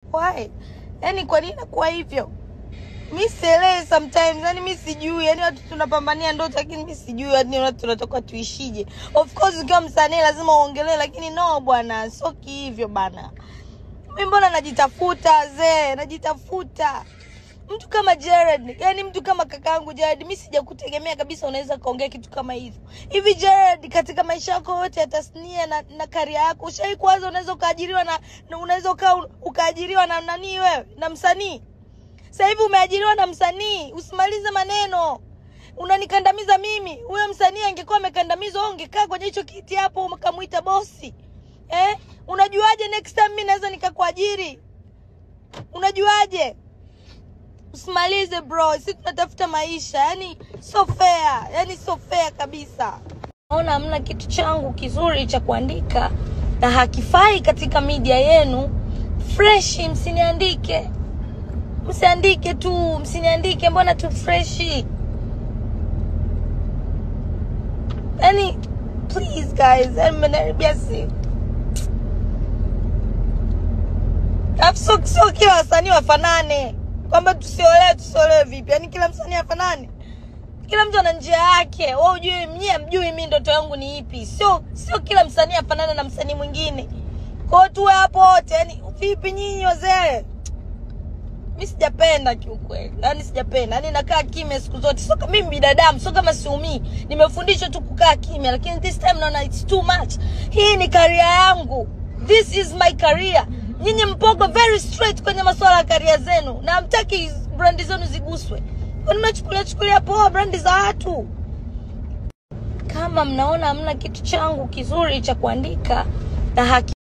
Why? Yani kwa nini kwa hivyo? Mimi sielewi sometimes, yani mimi sijui, yani watu tunapambania ndoto lakini mimi sijui yani watu tunatoka tuishije. Of course ukiwa msanii lazima uongelee, lakini no bwana, sio hivyo bana. Mimi mbona najitafuta najitafuta. Mtu kama Gerald, yani mtu kama kakaangu Gerald, mimi sijakutegemea kabisa unaweza kaongea kitu kama hivyo. Hivi Gerald, katika maisha yako yote ya tasnia na career yako, ushawahi kwanza unaweza ukaajiriwa na unaweza ukaajiriwa na nani wewe? Na msanii. Sasa hivi umeajiriwa na msanii, usimalize maneno. Unanikandamiza mimi. Huyo msanii angekuwa amekandamizwa, ungekaa kwenye hicho kiti hapo ukamuita bosi. Unajuaje next time mimi naweza nikakuajiri? Unajuaje? Usimalize bro, sisi tunatafuta maisha. Yani so fair, yani so fair kabisa. Naona hamna kitu changu kizuri cha kuandika na hakifai katika media yenu. Fresh msiniandike. Msiandike tu, msiniandike, mbona tu freshi? Yani please guys, I'm nervous. So kila wasanii wafanane. Kwamba tusiolewe vipi? Yani kila msanii afanane. Kila mtu ana njia yake. Wewe ujue mjui mimi ndoto yangu ni ipi. Sio kila msanii afanane na msanii mwingine. Kwa hiyo tuwe hapo wote. Yani vipi nyinyi wazee? Mimi sijapenda kiukweli. Yani sijapenda. Yani nakaa kimya siku zote. Sio kama mimi binadamu, sio kama siumii. Nimefundishwa tu kukaa kimya, lakini this time naona it's too much. Hii ni career yangu. This is my career. Nyinyi mpogo very straight kwenye masuala ya career zenu na hamtaki brand zenu ziguswe. Kwa nini mnachukulia poa brand za watu? Kama mnaona hamna kitu changu kizuri cha kuandika na